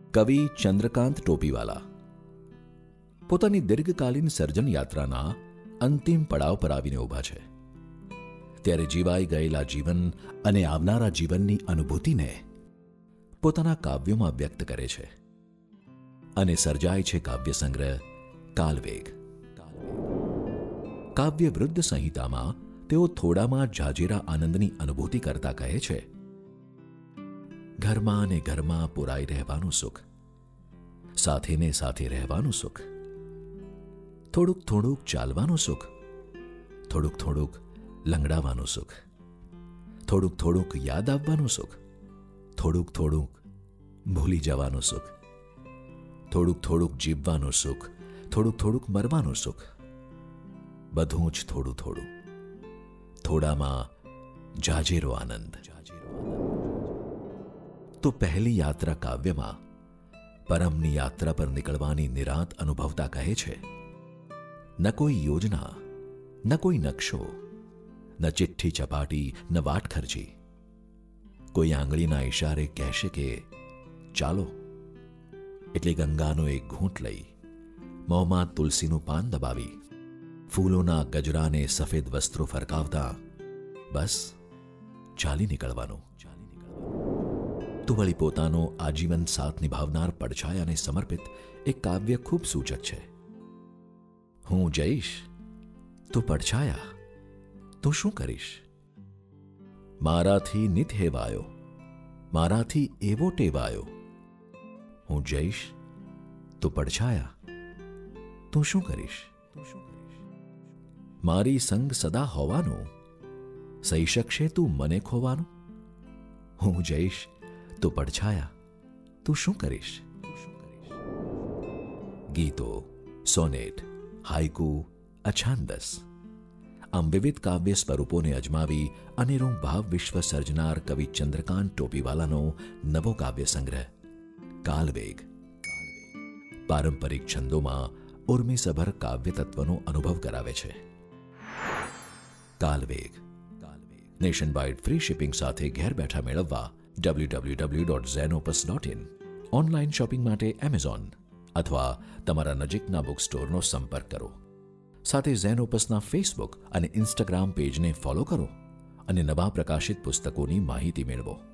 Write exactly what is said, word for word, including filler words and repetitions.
કવિ ચંદ્રકાંત ટોપીવાલા પોતાની દીર્ઘકાલીન સર્જન યાત્રાના અંતિમ પડાવ પર આવીને ઊભા છે. ત્યારે જીવાઈ ગયેલા જીવન અને આવનારા જીવનની અનુભૂતિને પોતાના કાવ્યોમાં વ્યક્ત કરે છે અને સર્જાય છે કાવ્ય સંગ્રહ કાલવેગ. કાવ્ય વૃદ્ધ સંહિતામાં તેઓ થોડામાં જાજેરા આનંદની અનુભૂતિ કરતા કહે છે, ઘરમાં ને ઘરમાં પુરાઈ રહેવાનું સુખ, સાથે ને સાથે રહેવાનું સુખ, થોડુંક થોડુંક ચાલવાનું સુખ, થોડુંક થોડુંક લંગડાવાનું સુખ, થોડુંક થોડુંક યાદ આવવાનું સુખ, થોડુંક થોડુંક ભૂલી જવાનું સુખ, થોડુંક થોડુંક જીવવાનું સુખ, થોડુંક થોડુંક મરવાનું સુખ, બધું જ થોડું થોડું, થોડામાં જાજેરો આનંદ. તો પહેલી યાત્રા કાવ્યમાં પરમની યાત્રા પર નીકળવાની નિરાંત અનુભવતા કહે છે, ન કોઈ યોજના, ન કોઈ નકશો, ન ચિઠ્ઠી ચપાટી, ન વાટખર્ચી. કોઈ આંગળીના ઇશારે કહેશે કે ચાલો, એટલે ગંગાનો એક ઘૂંટ લઈ મોંમાં તુલસીનું પાન દબાવી ફૂલોના ગજરાને સફેદ વસ્ત્રો ફરકાવતા બસ ચાલી નીકળવાનું. તો વળી પોતાનો આજીવન સાથ નિભાવનાર પડછાયાને સમર્પિત એક કાવ્ય ખૂબ સૂચક છે. હું જઈશ તો પડછાયા, તો શું કરીશ? મારાથી નિત હેવાયો, મારાથી એવો ટેવાયો. હું જઈશ તો પડછાયા, તું શું કરીશ? મારી સંગ સદા હોવાનું, સહી શકશે તું મને ખોવાનું? હું જઈશ તો પડછાયા, તું શું કરીશ? ગીતો, સોનેટ, હાઇકુ, અછાંદસ આમ વિવિધ કાવ્ય સ્વરૂપોને અજમાવી અનેરું ભાવ વિશ્વ સર્જનાર કવિ ચંદ્રકાંત ટોપીવાલાનો નવો કાવ્ય સંગ્રહ કાલવેગ પારંપરિક છંદોમાં ઉર્મિસભર કાવ્ય તત્વનો અનુભવ કરાવે છે. કાલવેગ નેશન વાઇડ ફ્રી શિપિંગ સાથે ઘેર બેઠા મેળવવા W W W dot Zenopus dot in, online shopping માટે એમેઝોન અથવા તમારા નજીકના બુક સ્ટોરનો સંપર્ક કરો. સાથે ઝેનોપસના ફેસબુક અને ઇન્સ્ટાગ્રામ પેજને ફોલો કરો અને નવા પ્રકાશિત પુસ્તકોની માહિતી મેળવો.